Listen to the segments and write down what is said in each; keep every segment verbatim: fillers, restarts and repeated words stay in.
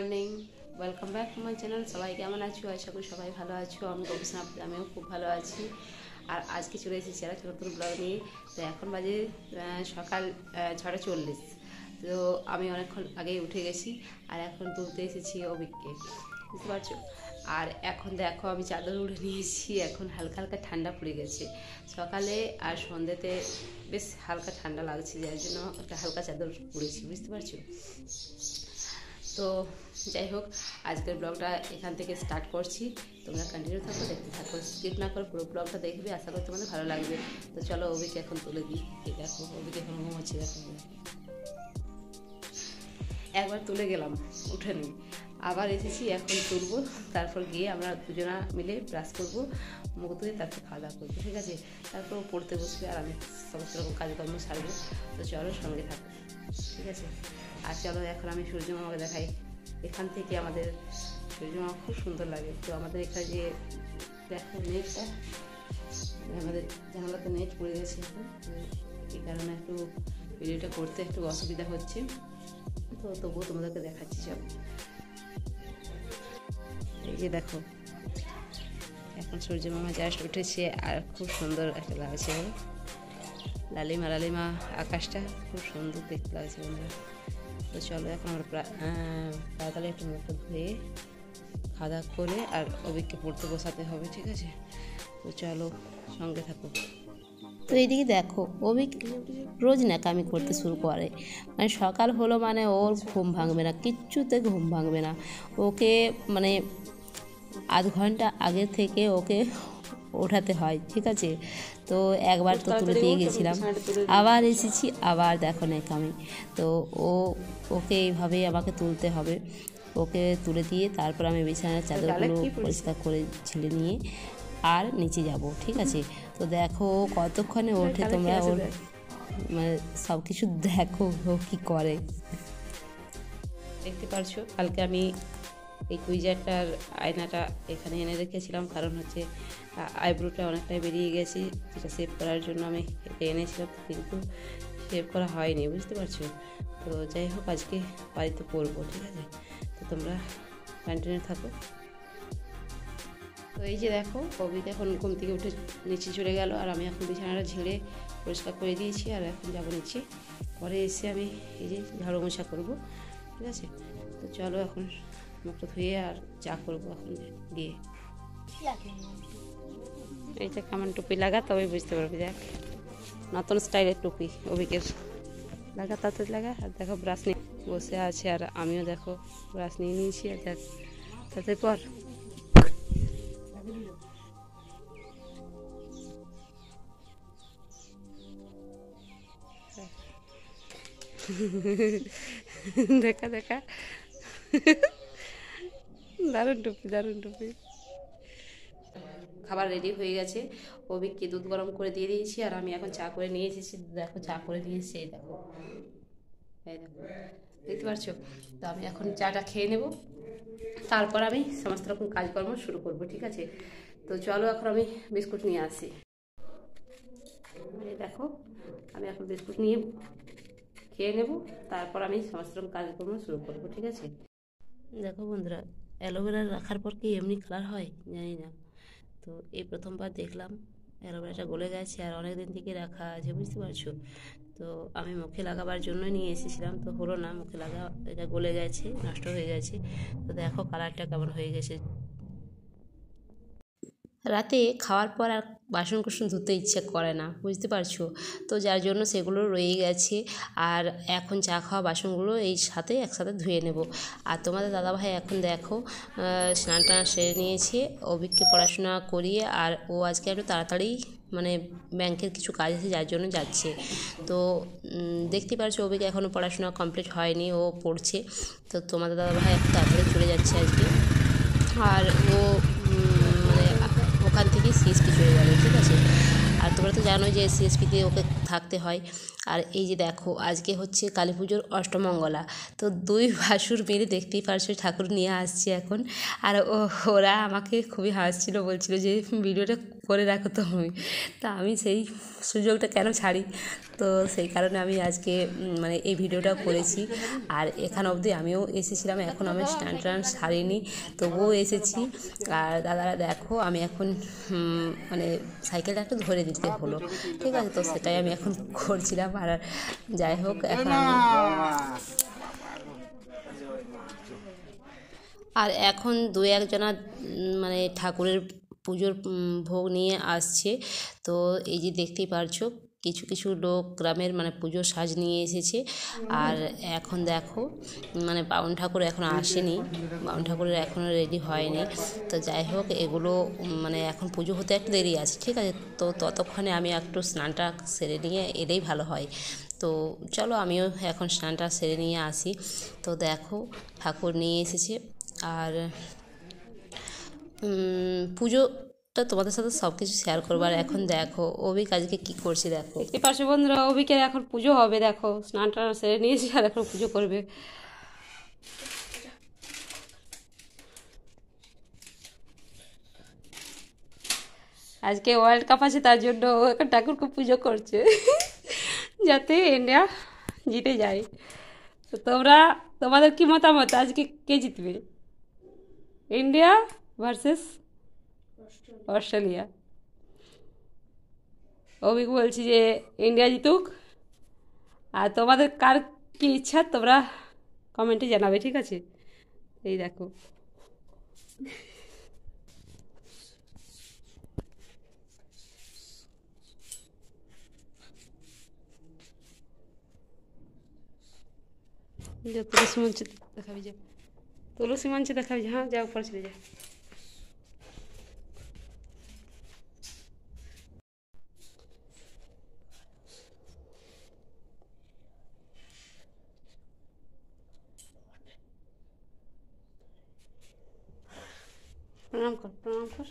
Morning, welcome back to my channel. সবাই কেমন আছো? আশা করি সবাই ভালো আছো। আমি গবেষণা আমিও খুব ভালো আছি। আর আজকে চলে এসেছি আর একটা নতুন ব্লগ নিয়ে। তো এখন বাজে সকাল ছটা চল্লিশ। তো আমি অনেকক্ষণ আগেই উঠে গেছি আর এখন তুলতে এসেছি অভিককে, বুঝতে পারছো। আর এখন দেখো আমি চাদর উড়ে নিয়েছি। এখন হালকা হালকা ঠান্ডা পড়ে গেছে। সকালে আর সন্ধ্যেতে বেশ হালকা ঠান্ডা লাগছে, যার জন্য একটা হালকা চাদর উড়েছি, বুঝতে পারছো। তো যাই হোক, আজকের ব্লগটা এখান থেকে স্টার্ট করছি। তোমরা কন্টিনিউ থাকো, দেখতে থাকো, স্কিপ না করে পুরো ব্লগটা দেখবে। আশা করি তোমাদের ভালো লাগবে। তো চলো অভিকে এখন তুলে দিই। ঠিক আছে, অভিকে এখন ঘুমোচ্ছি। দেখো একবার তুলে গেলাম, উঠে নিই, আবার এসেছি, এখন তুলবো। তারপর গিয়ে আমরা দুজনা মিলে ব্রাশ করবো, মুখ ধুয়ে তারপর খাওয়া দাওয়া করবো। ঠিক আছে, তারপর পড়তে বসবে আর আমি সমস্ত রকম কাজকর্ম সারবো। তো চলো সঙ্গে থাকো, ঠিক আছে। আর চলো এখন আমি সূর্যমামাকে দেখাই। এখান থেকে আমাদের সূর্যমামা খুব সুন্দর লাগে। তো আমাদের এখানে যে দেখো নেটটা, আমাদের জানালাতে নেট পড়ে গেছে এখন, এই কারণে একটু ভিডিওটা করতে একটু অসুবিধা হচ্ছে। তো তবুও তোমাদেরকে দেখাচ্ছি সব। এই যে দেখো, এখন সূর্যমামা জাস্ট উঠেছে আর খুব সুন্দর একটা লাগছে, বলো। লালিমা লালিমা আকাশটা খুব সুন্দর দেখতে লাগছে বন্ধুরা। তো চলো এখন আমরা তাড়াতাড়ি একটু মুখটা ধুয়ে খাওয়া দাওয়া করে আর অভিককে পড়তে বসাতে হবে, ঠিক আছে। তো চলো সঙ্গে থাকো। তো এইদিকে দেখো, অভিক রোজ ন্যাকামি করতে শুরু করে। মানে সকাল হলো মানে ওর ঘুম ভাঙবে না, কিচ্ছুতে ঘুম ভাঙবে না। ওকে মানে আধ ঘন্টা আগে থেকে ওকে ওঠাতে হয়, ঠিক আছে। তো একবার তো তুলে দিয়ে গেছিলাম, আবার এসেছি, আবার দেখো ন্যাকামি। তো ও ওকে এইভাবেই আমাকে তুলতে হবে। ওকে তুলে দিয়ে তারপর আমি বিছানার চাদরগুলো পরিষ্কার করে ঝেড়ে নিয়ে আর নিচে যাব, ঠিক আছে। তো দেখো কতক্ষণে ওঠে, তোমরা ওর মানে সব কিছু দেখো ও কী করে। দেখতে পারছো, কালকে আমি এই কুইজারটার আয়নাটা এখানে এনে রেখেছিলাম, কারণ হচ্ছে আইব্রোটা অনেকটাই বেরিয়ে গেছে, যেটা সেভ করার জন্য আমি এটা এনেছিলাম, কিন্তু সেভ করা হয়নি, বুঝতে পারছো। তো যাই হোক, আজকে বাড়িতে করবো, ঠিক আছে। তো তোমরা কন্টিনিউ থাকো। তো এই যে দেখো, অভিক এখন ঘুম থেকে উঠে নিচে চলে গেল আর আমি এখন বিছানাটা ঝেড়ে পরিষ্কার করে দিয়েছি। আর এখন যাবো নিচে, পরে এসে আমি এই যে ঝাড়ু মোছা করবো, ঠিক আছে। তো চলো এখন মুখটা ধুয়ে আর চা করবো এখন গিয়ে। এইটা কেমন টুপি লাগা, তবে বুঝতে পারবি। দেখ, নতুন স্টাইলের টুপি অভিকের, লাগা তাড়াতাড়ি লাগা। আর দেখো ব্রাশ নিয়ে বসে আছে আর আমিও দেখো ব্রাশ নিয়ে নিয়েছি। আর দেখ তাতে পর দেখা দেখা দারুণ টুপি, দারুণ টুপি। খাবার রেডি হয়ে গেছে, অভিককে দুধ গরম করে দিয়ে দিয়েছি আর আমি এখন চা করে নিয়ে এসেছি। দেখো চা করে নিয়ে এসেছি, এই দেখো, এই দেখো, দেখতে পাচ্ছ। তো আমি এখন চাটা খেয়ে নেব, তারপর আমি সমস্ত রকম কাজকর্ম শুরু করব, ঠিক আছে। তো চলো এখন আমি বিস্কুট নিয়ে আসি। এই দেখো, আমি এখন বিস্কুট নিয়ে খেয়ে নেব, তারপর আমি সমস্ত রকম কাজকর্ম শুরু করব, ঠিক আছে। দেখো বন্ধুরা, অ্যালোভেরা রাখার পর কি এমনি কালার হয় জানি না। তো এই প্রথমবার দেখলাম অ্যালোভেরাটা গলে গেছে আর অনেক দিন থেকে রাখা আছে, বুঝতে পারছো। তো আমি মুখে লাগাবার জন্য নিয়ে এসেছিলাম, তো হলো না, মুখে লাগা, এটা গলে গেছে, নষ্ট হয়ে গেছে। তো দেখো কালারটা কেমন হয়ে গেছে। রাতে খাওয়ার পর আর বাসন কুসন ধুতে ইচ্ছে করে না, বুঝতে পারছো। তো যার জন্য সেগুলো রয়ে গেছে। আর এখন চা খাওয়া বাসনগুলো এই সাথে একসাথে ধুয়ে নেব। আর তোমাদের দাদাভাই এখন দেখো স্নান টান সেরে নিয়েছে, অভিককে পড়াশোনা করিয়ে, আর ও আজকে একটু তাড়াতাড়ি মানে ব্যাংকের কিছু কাজ আছে যার জন্য যাচ্ছে। তো দেখতে পারছো অভিক এখনও পড়াশোনা কমপ্লিট হয়নি, ও পড়ছে। তো তোমাদের দাদাভাই একটু তাড়াতাড়ি চলে যাচ্ছে আজকে। আর ও মানে ওখান থেকে সিএসপি চলে যাবে, ঠিক আছে। আর তোমরা তো জানোই যে সিএসপিতে ওকে থাকতে হয়। আর এই যে দেখো আজকে হচ্ছে কালী পুজোর অষ্টমঙ্গলা, তো দুই ভাসুর মিলে দেখতেই পারছো ঠাকুর নিয়ে আসছে এখন। আর ও ওরা আমাকে খুবই হাসছিল, বলছিল যে ভিডিওটা করে রাখো তুমি, তা আমি সেই সুযোগটা কেন ছাড়ি, তো সেই কারণে আমি আজকে মানে এই ভিডিওটা করেছি। আর এখান অবধি আমিও এসেছিলাম, এখন আমি স্ট্যান্ড ট্যান্ড ছাড়িনি, তবুও এসেছি। আর দাদারা দেখো আমি এখন মানে সাইকেলটা একটু ধরে দিতে হলো, ঠিক আছে, তো সেটাই আমি এখন করছিলাম। আর যাই হোক এখন আমি আর এখন দু একজনা মানে ঠাকুরের পুজোর ভোগ নিয়ে আসছে, তো এই যে দেখতেই পারছো কিছু কিছু লোক গ্রামের মানে পুজোর সাজ নিয়ে এসেছে। আর এখন দেখো মানে বাউন ঠাকুর এখন আসেনি, বাউন ঠাকুরের এখনও রেডি হয়নি, তো যাই হোক এগুলো মানে এখন পুজো হতে একটু দেরি আছে, ঠিক আছে, তো ততক্ষণে আমি একটু স্নানটা সেরে নিয়ে এলেই ভালো হয়। তো চলো আমিও এখন স্নানটা সেরে নিয়ে আসি। তো দেখো ঠাকুর নিয়ে এসেছে, আর পুজোটা তোমাদের সাথে সব কিছু শেয়ার করবো। আর এখন দেখো অভিক আজকে কী করছে দেখো, দেখতে পারছো বন্ধুরা, অভিকের এখন পুজো হবে, দেখো স্নান টান সেরে নিয়েছি আর এখন পুজো করবে। আজকে ওয়ার্ল্ড কাপ আছে, তার জন্য ও এখন ঠাকুরকে পুজো করছে যাতে ইন্ডিয়া জিতে যায়। তো তোমরা তোমাদের কি মতামত, আজকে কে জিতবে, ইন্ডিয়া ভার্সেস অস্ট্রেলিয়া? অভিক বলছি যে ইন্ডিয়া জিতুক, আর তোমাদের কার কি ইচ্ছা তোমরা কমেন্টে জানাবে, ঠিক আছে। এই দেখো তুলসী মঞ্চে দেখাবি, যা তুলসী মঞ্চে দেখাবি, হ্যাঁ যা উপরে চলে যা। প্রণাম কর, প্রণাম কর।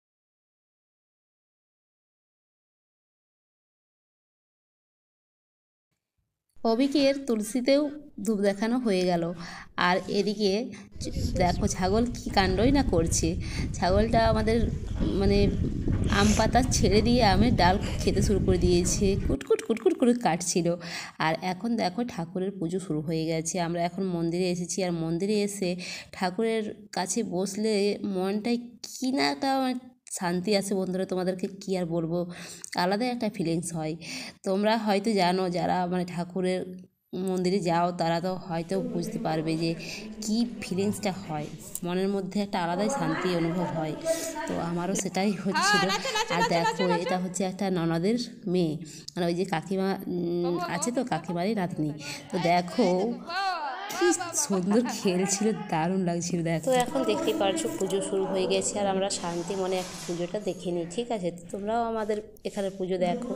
অবিকের তুলসীতেও ধূপ দেখানো হয়ে গেল, আর এদিকে দেখো ছাগল কি কাণ্ডই না করছে। ছাগলটা আমাদের মানে আম পাতা ছেড়ে দিয়ে আমের ডাল খেতে শুরু করে দিয়েছে, কুটকুট কুটকুট করে কাটছিল। আর এখন দেখো ঠাকুরের পুজো শুরু হয়ে গেছে, আমরা এখন মন্দিরে এসেছি। আর মন্দিরে এসে ঠাকুরের কাছে বসলে মনটায় কী না একটা শান্তি আছে বন্ধুরা, তোমাদেরকে কী আর বলবো, আলাদা একটা ফিলিংস হয়। তোমরা হয়তো জানো, যারা মানে ঠাকুরের মন্দিরে যাও তারা তো হয়তো বুঝতে পারবে যে কী ফিলিংসটা হয়, মনের মধ্যে একটা আলাদাই শান্তি অনুভব হয়। তো আমারও সেটাই হচ্ছিল। আর দেখো এটা হচ্ছে একটা ননদের মেয়ে, মানে ওই যে কাকিমা আছে তো কাকিমারই নাতনি, তো দেখো কি সুন্দর খেলছিল, দারুণ লাগছিল দেখো। তো এখন দেখতেই পারছো পুজো শুরু হয়ে গেছে, আর আমরা শান্তি মনে একটা পুজোটা দেখে নিই, ঠিক আছে, তোমরাও আমাদের এখানে পুজো দেখো।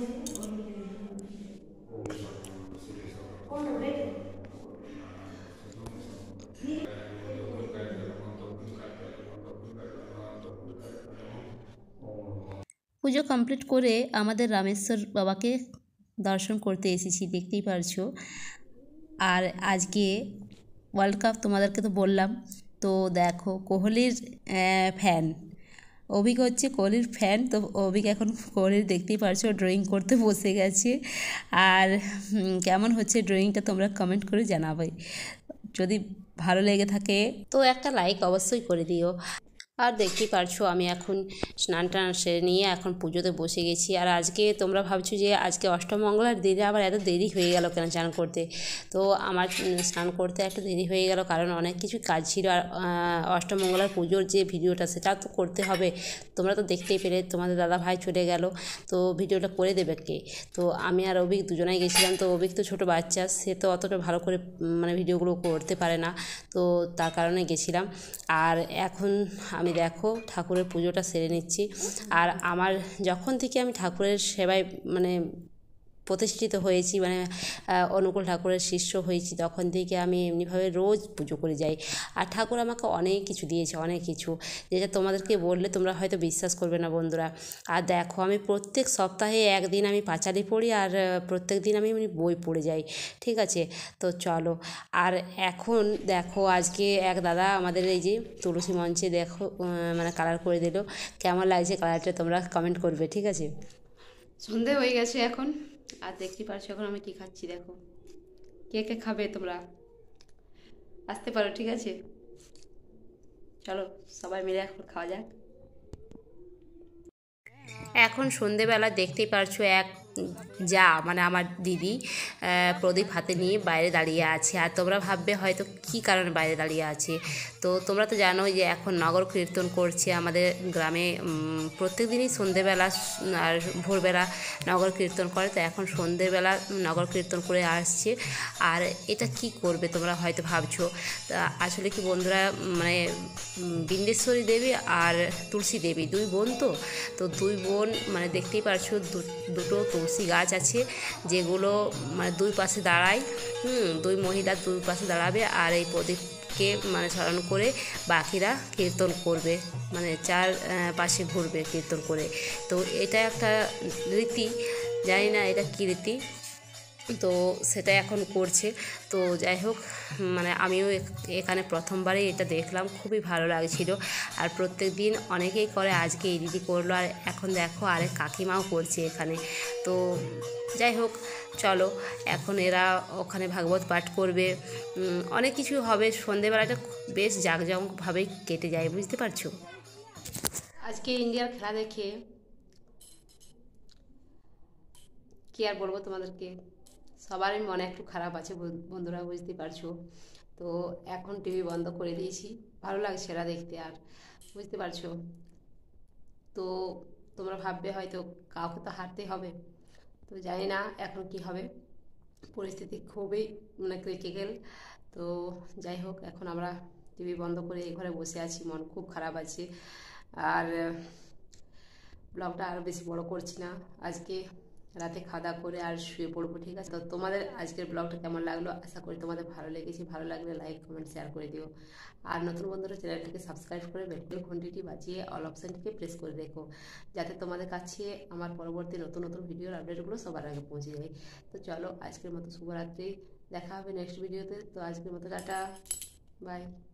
পুজো কমপ্লিট করে আমাদের রামেশ্বর বাবাকে দর্শন করতে এসেছি, দেখতেই পারছো। আর আজকে ওয়ার্ল্ড কাপ তোমাদেরকে তো বললাম, তো দেখো কোহলির ফ্যান অভিক হচ্ছে কোহলির ফ্যান, তো অভিক এখন কোহলির দেখতেই পারছো ড্রয়িং করতে বসে গেছে। আর কেমন হচ্ছে ড্রয়িংটা তোমরা কমেন্ট করে জানাবে, যদি ভালো লেগে থাকে তো একটা লাইক অবশ্যই করে দিও। আর দেখতেই পারছো আমি এখন স্নান টান সেরে নিয়ে এখন পুজোতে বসে গেছি। আর আজকে তোমরা ভাবছো যে আজকে অষ্টমঙ্গলার দিনে আবার এত দেরি হয়ে গেল কেন স্নান করতে, তো আমার স্নান করতে একটা দেরি হয়ে গেল কারণ অনেক কিছু কাজ ছিল। আর অষ্টমঙ্গলার পুজোর যে ভিডিওটা সেটা তো করতে হবে, তোমরা তো দেখতেই পেলে, তোমাদের দাদা ভাই চলে গেল, তো ভিডিওটা করে দেবে কে। তো আমি আর অভিক দুজনেই গেছিলাম, তো অভিক তো ছোটো বাচ্চা, সে তো অতটা ভালো করে মানে ভিডিওগুলো করতে পারে না, তো তার কারণে গেছিলাম। আর এখন আমি দেখো ঠাকুরের পুজোটা সেরে নিচ্ছি। আর আমার যখন থেকে আমি ঠাকুরের সেবায় মানে প্রতিষ্ঠিত হয়েছি, মানে অনুকূল ঠাকুরের শিষ্য হয়েছি, তখন থেকে আমি এমনিভাবে রোজ পুজো করে যাই। আর ঠাকুর আমাকে অনেক কিছু দিয়েছে, অনেক কিছু, যেটা তোমাদেরকে বললে তোমরা হয়তো বিশ্বাস করবে না বন্ধুরা। আর দেখো, আমি প্রত্যেক সপ্তাহে একদিন আমি পাঁচালি পড়ি, আর প্রত্যেক দিন আমি বই পড়ে যাই, ঠিক আছে। তো চলো, আর এখন দেখো আজকে এক দাদা আমাদের এই যে তুলসী মঞ্চে দেখো মানে কালার করে দিল। কেমন লাগছে কালারটা তোমরা কমেন্ট করবে, ঠিক আছে। সন্ধে হয়ে গেছে এখন, আর দেখতে পারছো এখন আমি কি খাচ্ছি। দেখো, কে কে খাবে তোমরা আসতে পারো, ঠিক আছে। চলো সবাই মিলে এখন খাওয়া যাক। এখন সন্ধেবেলা দেখতেই পারছো এক যা মানে আমার দিদি প্রদীপ হাতে নিয়ে বাইরে দাঁড়িয়ে আছে। আর তোমরা ভাববে হয়তো কী কারণে বাইরে দাঁড়িয়ে আছে। তো তোমরা তো জানো যে এখন নগর কীর্তন করছে আমাদের গ্রামে, প্রত্যেক দিনই সন্ধেবেলা আর ভোরবেলা নগর কীর্তন করে। তো এখন সন্ধেবেলা নগর কীর্তন করে আসছে। আর এটা কি করবে তোমরা হয়তো ভাবছো, আসলে কি বন্ধুরা, মানে বিন্দেশ্বরী দেবী আর তুলসী দেবী দুই বোন, তো তো দুই বোন মানে দেখতেই পারছো দুটো তুলসী গাছ আছে, যেগুলো মানে দুই পাশে দাঁড়ায়। হুম দুই মহিলা দুই পাশে দাঁড়াবে, আর এই প্রদীপকে মানে স্মরণ করে বাকিরা কীর্তন করবে, মানে চার পাশে ঘুরবে কীর্তন করে। তো এটা একটা রীতি, জানি না এটা কী রীতি, তো সেটা এখন করছে। তো যাই হোক, মানে আমিও এখানে প্রথমবারই এটা দেখলাম, খুবই ভালো লাগছিল। আর প্রত্যেক দিন অনেকেই করে, আজকে এই দিদি করলো, আর এখন দেখো আরেক কাকিমাও করছে এখানে। তো যাই হোক, চলো এখন এরা ওখানে ভাগবত পাঠ করবে, অনেক কিছু হবে। সন্ধেবেলাটা বেশ জাঁকজমকভাবেই কেটে যায়, বুঝতে পারছো। আজকে ইন্ডিয়ার খেলা দেখে কি আর বলবো তোমাদেরকে, সবারই মনে একটু খারাপ আছে বন্ধুরা, বুঝতে পারছো। তো এখন টিভি বন্ধ করে দিয়েছি, ভালো লাগছে এরা দেখতে, আর বুঝতে পারছো। তো তোমরা ভাববে হয়তো কাউকে তো হারতে হবে, তো জানি না এখন কি হবে, পরিস্থিতি খুবই মানে ক্রিটিক্যাল। তো যাই হোক, এখন আমরা টিভি বন্ধ করে এই ঘরে বসে আছি, মন খুব খারাপ আছে। আর ব্লগটা আরও বেশি বড় করছি না, আজকে রাতে খাওয়া দাওয়া করে আর শুয়ে পড়বো, ঠিক আছে। তো তোমাদের আজকের ব্লগটা কেমন লাগলো, আশা করি তোমাদের ভালো লেগেছে। ভালো লাগলে লাইক কমেন্ট শেয়ার করে দিও, আর নতুন বন্ধুরা চ্যানেলটিকে সাবস্ক্রাইব করে বেল ঘন্টিটি বাজিয়ে অল অপশানটিকে প্রেস করে রেখো, যাতে তোমাদের কাছে আমার পরবর্তী নতুন নতুন ভিডিওর আপডেটগুলো সবার আগে পৌঁছে যায়। তো চলো আজকের মতো শুভরাত্রি, দেখা হবে নেক্সট ভিডিওতে। তো আজকের মতো টাটা, বাই।